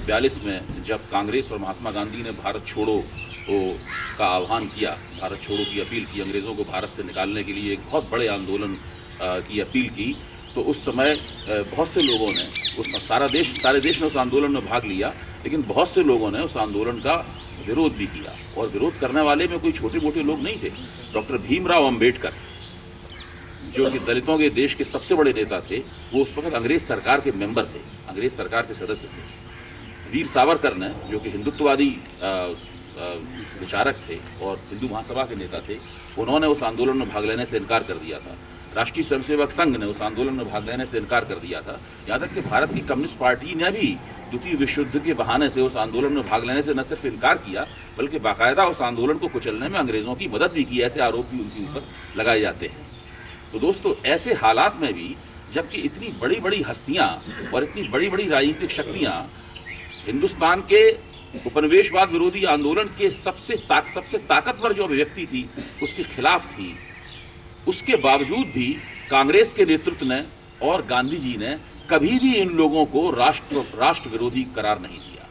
1942 में जब कांग्रेस और महात्मा गांधी ने भारत छोड़ो का आह्वान किया, भारत छोड़ो की अपील की, अंग्रेज़ों को भारत से निकालने के लिए एक बहुत बड़े आंदोलन की अपील की, तो उस समय बहुत से लोगों ने सारे देश ने उस आंदोलन में भाग लिया, लेकिन बहुत से लोगों ने उस आंदोलन का विरोध भी किया। और विरोध करने वाले में कोई छोटे मोटे लोग नहीं थे। डॉक्टर भीमराव अंबेडकर, जो कि दलितों के देश के सबसे बड़े नेता थे, वो उस वक्त अंग्रेज सरकार के मेंबर थे, अंग्रेज सरकार के सदस्य थे। वीर सावरकर ने, जो कि हिंदुत्ववादी विचारक थे और हिंदू महासभा के नेता थे, उन्होंने उस आंदोलन में भाग लेने से इनकार कर दिया था। राष्ट्रीय स्वयंसेवक संघ ने उस आंदोलन में भाग लेने से इनकार कर दिया था। यहाँ तक कि भारत की कम्युनिस्ट पार्टी ने भी द्वितीय विश्व युद्ध के बहाने से उस आंदोलन में भाग लेने से न सिर्फ इनकार किया, बल्कि बाकायदा उस आंदोलन को कुचलने में अंग्रेज़ों की मदद भी की। ऐसे आरोप भी उनके ऊपर लगाए जाते हैं। तो दोस्तों, ऐसे हालात में भी जबकि इतनी बड़ी बड़ी हस्तियाँ और इतनी बड़ी बड़ी राजनीतिक शक्तियाँ हिंदुस्तान के उपनिवेशवाद विरोधी आंदोलन के सबसे ताकतवर जो अभिव्यक्ति थी उसके खिलाफ थी, उसके बावजूद भी कांग्रेस के नेतृत्व ने और गांधी जी ने कभी भी इन लोगों को राष्ट्र विरोधी करार नहीं दिया।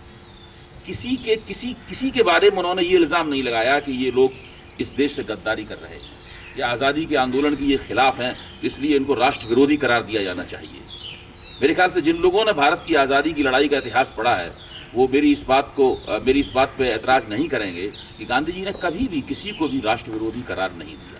किसी के बारे में उन्होंने ये इल्ज़ाम नहीं लगाया कि ये लोग इस देश से गद्दारी कर रहे हैं या आज़ादी के आंदोलन के ये खिलाफ हैं, इसलिए इनको राष्ट्र विरोधी करार दिया जाना चाहिए। मेरे ख्याल से जिन लोगों ने भारत की आज़ादी की लड़ाई का इतिहास पढ़ा है, वो मेरी इस बात पे ऐतराज़ नहीं करेंगे कि गांधी जी ने कभी भी किसी को भी राष्ट्र विरोधी करार नहीं दिया।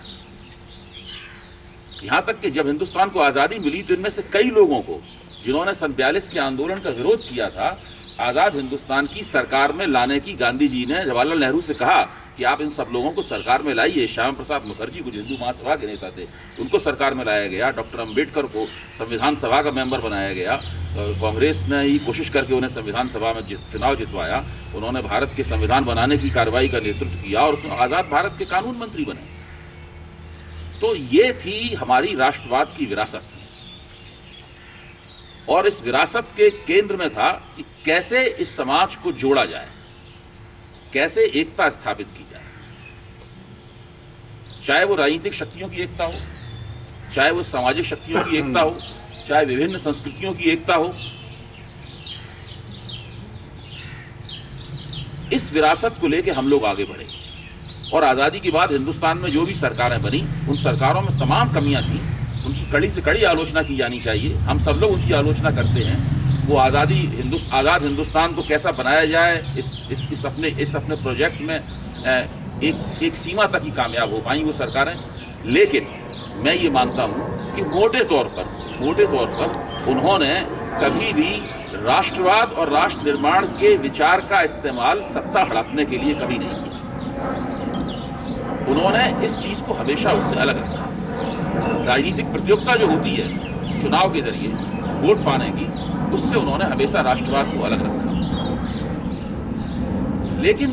यहाँ तक कि जब हिंदुस्तान को आज़ादी मिली तो इनमें से कई लोगों को, जिन्होंने सन 42 के आंदोलन का विरोध किया था, आज़ाद हिंदुस्तान की सरकार में लाने की गांधी जी ने जवाहरलाल नेहरू से कहा कि आप इन सब लोगों को सरकार में लाइए। श्यामा प्रसाद मुखर्जी को, जो हिंदू महासभा के नेता थे, उनको सरकार में लाया गया। डॉक्टर अंबेडकर को संविधान सभा का मेंबर बनाया गया। कांग्रेस ने ही कोशिश करके उन्हें संविधान सभा में चुनाव जितवाया। उन्होंने भारत के संविधान बनाने की कार्रवाई का नेतृत्व किया और आज़ाद भारत के कानून मंत्री बने। तो ये थी हमारी राष्ट्रवाद की विरासत, और इस विरासत के केंद्र में था कि कैसे इस समाज को जोड़ा जाए, कैसे एकता स्थापित की जाए, चाहे वो राजनीतिक शक्तियों की एकता हो, चाहे वो सामाजिक शक्तियों की एकता हो, चाहे विभिन्न संस्कृतियों की एकता हो। इस विरासत को लेकर हम लोग आगे बढ़े और आज़ादी के बाद हिंदुस्तान में जो भी सरकारें बनी, उन सरकारों में तमाम कमियां थी, उनकी कड़ी से कड़ी आलोचना की जानी चाहिए। हम सब लोग उनकी आलोचना करते हैं। वो आज़ाद हिंदुस्तान को कैसा बनाया जाए, इस अपने प्रोजेक्ट में एक सीमा तक ही कामयाब हो पाई वो सरकारें। लेकिन मैं ये मानता हूँ कि मोटे तौर पर उन्होंने कभी भी राष्ट्रवाद और राष्ट्र निर्माण के विचार का इस्तेमाल सत्ता हड़पने के लिए कभी नहीं किया। उन्होंने इस चीज़ को हमेशा उससे अलग रखा। राजनीतिक प्रतियोगिता जो होती है चुनाव के जरिए वोट पाने की, उससे उन्होंने हमेशा राष्ट्रवाद को अलग रखा। लेकिन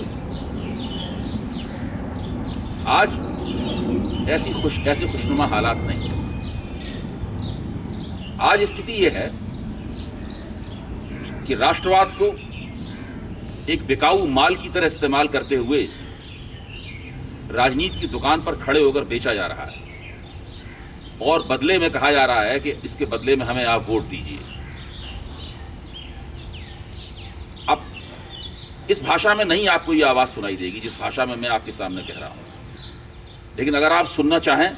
आज ऐसे खुशनुमा हालात नहीं। आज स्थिति यह है कि राष्ट्रवाद को एक बिकाऊ माल की तरह इस्तेमाल करते हुए राजनीति की दुकान पर खड़े होकर बेचा जा रहा है और बदले में कहा जा रहा है कि इसके बदले में हमें आप वोट दीजिए। अब इस भाषा में नहीं आपको ये आवाज़ सुनाई देगी जिस भाषा में मैं आपके सामने कह रहा हूं, लेकिन अगर आप सुनना चाहें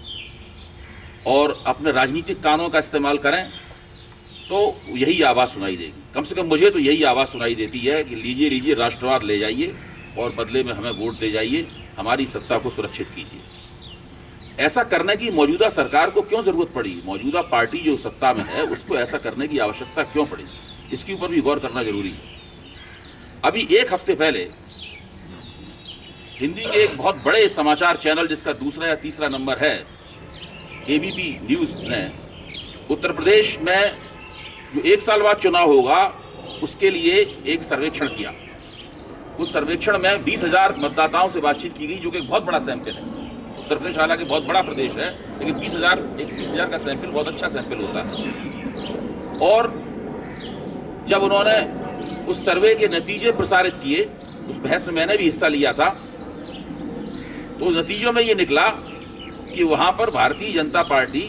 और अपने राजनीतिक कानों का इस्तेमाल करें तो यही आवाज़ सुनाई देगी। कम से कम मुझे तो यही आवाज़ सुनाई देती है कि लीजिए राष्ट्रवाद ले जाइए और बदले में हमें वोट दे जाइए, हमारी सत्ता को सुरक्षित कीजिए। ऐसा करने की मौजूदा सरकार को क्यों जरूरत पड़ी? मौजूदा पार्टी जो सत्ता में है उसको ऐसा करने की आवश्यकता क्यों पड़ी? इसके ऊपर भी गौर करना जरूरी है। अभी एक हफ्ते पहले हिंदी के एक बहुत बड़े समाचार चैनल, जिसका दूसरा या तीसरा नंबर है, एबीपी न्यूज ने उत्तर प्रदेश में जो 1 साल बाद चुनाव होगा उसके लिए एक सर्वेक्षण किया। उस सर्वेक्षण में 20,000 मतदाताओं से बातचीत की गई, जो कि एक बहुत बड़ा सैंपल है। उत्तर प्रदेश हालांकि बहुत बड़ा प्रदेश है, लेकिन 20,000 का सैंपल बहुत अच्छा सैंपल होता है। और जब उन्होंने उस सर्वे के नतीजे प्रसारित किए, उस बहस में मैंने भी हिस्सा लिया था, तो नतीजों में ये निकला कि वहां पर भारतीय जनता पार्टी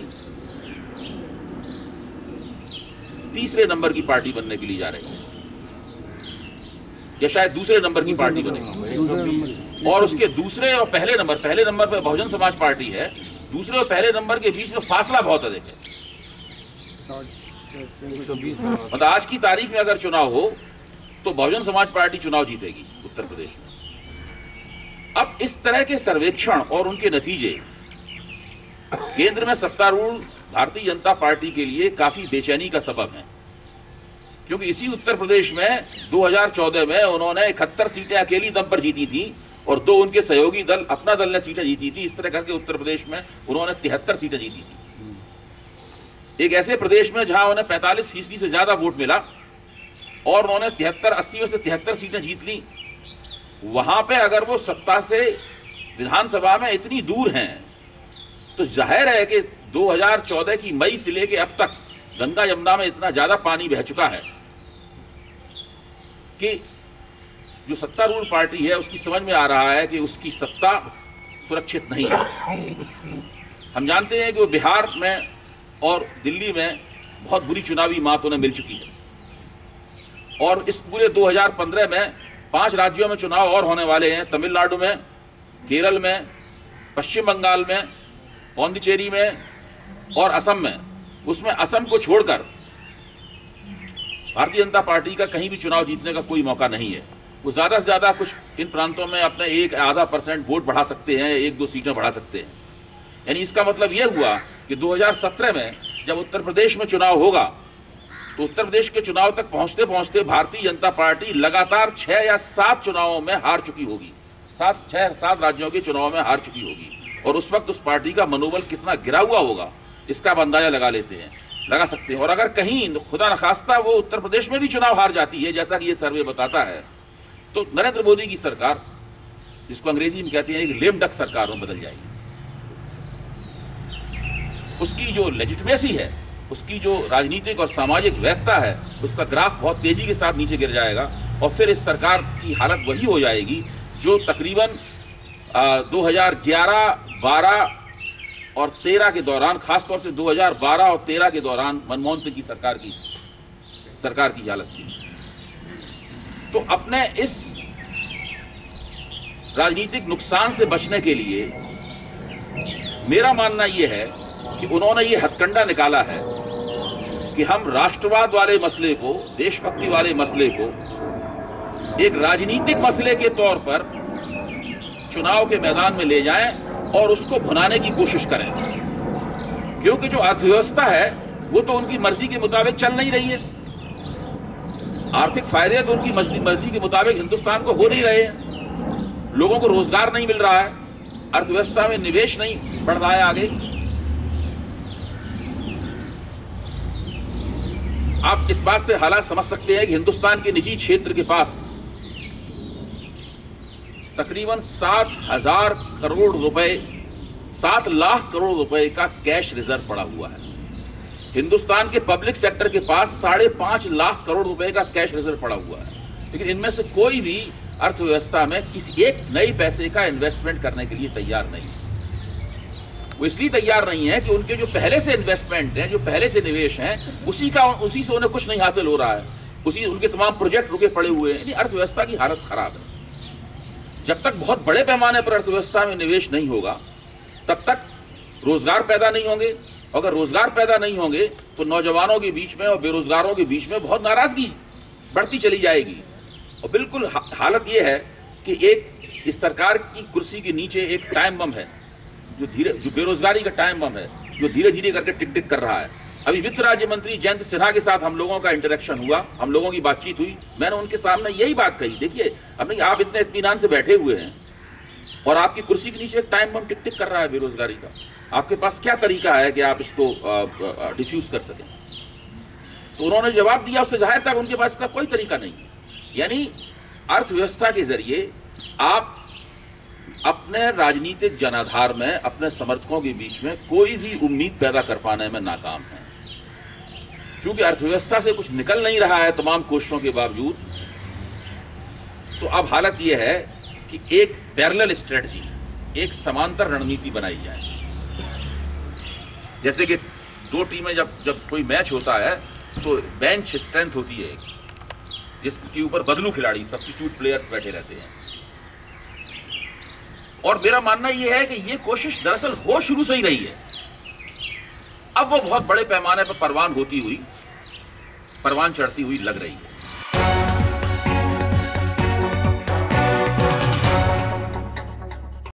तीसरे नंबर की पार्टी बनने के लिए जा रही है। या शायद दूसरे नंबर की पार्टी बनेगी। और उसके दूसरे और पहले नंबर पे बहुजन समाज पार्टी है, दूसरे और पहले नंबर के बीच में फासला बहुत अधिक है। मतलब आज की तारीख में अगर चुनाव हो तो बहुजन समाज पार्टी चुनाव जीतेगी उत्तर प्रदेश में। अब इस तरह के सर्वेक्षण और उनके नतीजे केंद्र में सत्तारूढ़ भारतीय जनता पार्टी के लिए काफी बेचैनी का सबब है, क्योंकि इसी उत्तर प्रदेश में 2014 में उन्होंने 71 सीटें अकेली दम पर जीती थी और 2 उनके सहयोगी दल, अपना दल ने सीटें जीती थी। इस तरह करके उत्तर प्रदेश में उन्होंने 73 सीटें जीती थी। एक ऐसे प्रदेश में जहां उन्हें 45% से ज्यादा वोट मिला और उन्होंने 80 में से 73 सीटें जीत ली, वहां पे अगर वो सत्ता से विधानसभा में इतनी दूर हैं तो जाहिर है कि 2014 की मई से लेके अब तक गंगा यमुना में इतना ज्यादा पानी बह चुका है कि जो सत्तारूढ़ पार्टी है उसकी समझ में आ रहा है कि उसकी सत्ता सुरक्षित नहीं है। हम जानते हैं कि वो बिहार में और दिल्ली में बहुत बुरी चुनावी मात उन्हें मिल चुकी है और इस पूरे 2015 में 5 राज्यों में चुनाव और होने वाले हैं, तमिलनाडु में, केरल में, पश्चिम बंगाल में, पौंडीचेरी में और असम में। उसमें असम को छोड़कर भारतीय जनता पार्टी का कहीं भी चुनाव जीतने का कोई मौका नहीं है। वो ज्यादा से ज्यादा कुछ इन प्रांतों में अपने 1-1.5% वोट बढ़ा सकते हैं, 1-2 सीटें बढ़ा सकते हैं। यानी इसका मतलब यह हुआ कि 2017 में जब उत्तर प्रदेश में चुनाव होगा तो उत्तर प्रदेश के चुनाव तक पहुंचते पहुंचते भारतीय जनता पार्टी लगातार 6 या 7 चुनावों में हार चुकी होगी, 6-7 राज्यों के चुनाव में हार चुकी होगी। और उस वक्त उस पार्टी का मनोबल कितना गिरा हुआ होगा इसका आप अंदाजा लगा सकते हैं। और अगर कहीं खुदा न खास्ता वो उत्तर प्रदेश में भी चुनाव हार जाती है, जैसा कि ये सर्वे बताता है, तो नरेंद्र मोदी की सरकार, जिसको अंग्रेजी में कहते हैं एक लेम डक सरकार में बदल जाएगी। उसकी जो लेजिटिमेसी है, उसकी जो राजनीतिक और सामाजिक वैधता है, उसका ग्राफ बहुत तेजी के साथ नीचे गिर जाएगा और फिर इस सरकार की हालत वही हो जाएगी जो तकरीबन 2011, 12 और 13 के दौरान, खासतौर से 2012 और 13 के दौरान मनमोहन सिंह की सरकार की हालत थी। तो अपने इस राजनीतिक नुकसान से बचने के लिए मेरा मानना यह है कि उन्होंने ये हथकंडा निकाला है कि हम राष्ट्रवाद वाले मसले को, देशभक्ति वाले मसले को एक राजनीतिक मसले के तौर पर चुनाव के मैदान में ले जाएं और उसको भुनाने की कोशिश करें, क्योंकि जो अर्थव्यवस्था है वो तो उनकी मर्जी के मुताबिक चल नहीं रही है। आर्थिक फायदे तो उनकी मर्जी के मुताबिक हिंदुस्तान को हो नहीं रहे हैं। लोगों को रोजगार नहीं मिल रहा है, अर्थव्यवस्था में निवेश नहीं बढ़ रहा है आगे। आप इस बात से हालात समझ सकते हैं कि हिंदुस्तान के निजी क्षेत्र के पास तकरीबन 7,000 करोड़ रुपए, 7 लाख करोड़ रुपए का कैश रिजर्व पड़ा हुआ है। हिंदुस्तान के पब्लिक सेक्टर के पास 5.5 लाख करोड़ रुपए का कैश रिजर्व पड़ा हुआ है, लेकिन इनमें से कोई भी अर्थव्यवस्था में किसी एक नई पैसे का इन्वेस्टमेंट करने के लिए तैयार नहीं है। वो इसलिए तैयार नहीं है कि उनके जो पहले से इन्वेस्टमेंट हैं, जो पहले से निवेश हैं, उसी से उन्हें कुछ नहीं हासिल हो रहा है, उनके तमाम प्रोजेक्ट रुके पड़े हुए हैं। यानी अर्थव्यवस्था की हालत खराब है। जब तक बहुत बड़े पैमाने पर अर्थव्यवस्था में निवेश नहीं होगा तब तक रोजगार पैदा नहीं होंगे। अगर रोजगार पैदा नहीं होंगे तो नौजवानों के बीच में और बेरोजगारों के बीच में बहुत नाराजगी बढ़ती चली जाएगी। और बिल्कुल हालत ये है कि एक इस सरकार की कुर्सी के नीचे एक टाइम बम है, जो बेरोजगारी का टाइम बम है, जो धीरे धीरे करके टिक टिक कर रहा है। अभी वित्त राज्य मंत्री जयंत सिन्हा के साथ हम लोगों का इंटरेक्शन हुआ, हम लोगों की बातचीत हुई। मैंने उनके सामने यही बात कही, देखिए अब आप इतने इत्मीनान से बैठे हुए हैं और आपकी कुर्सी के नीचे एक टाइम बम टिक टिक कर रहा है बेरोजगारी का। आपके पास क्या तरीका है कि आप इसको डिफ्यूज कर सकें? तो उन्होंने जवाब दिया, उससे जाहिर था उनके पास इसका कोई तरीका नहीं है। यानी अर्थव्यवस्था के जरिए आप अपने राजनीतिक जनाधार में अपने समर्थकों के बीच में कोई भी उम्मीद पैदा कर पाने में नाकाम है। क्योंकि अर्थव्यवस्था से कुछ निकल नहीं रहा है तमाम कोशिशों के बावजूद, तो अब हालत यह है कि एक पैरेलल स्ट्रेटजी, एक समांतर रणनीति बनाई जाए। जैसे कि 2 टीमें जब कोई मैच होता है तो बेंच स्ट्रेंथ होती है, जिसके ऊपर बदलू खिलाड़ी, सब्स्टिट्यूट प्लेयर्स बैठे रहते हैं। और मेरा मानना यह है कि यह कोशिश दरअसल हो शुरू से ही रही है। अब वो बहुत बड़े पैमाने पर परवान चढ़ती हुई लग रही है।